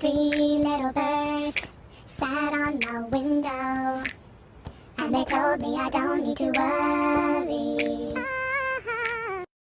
Three little birds sat on the window, and they told me I don't need to worry.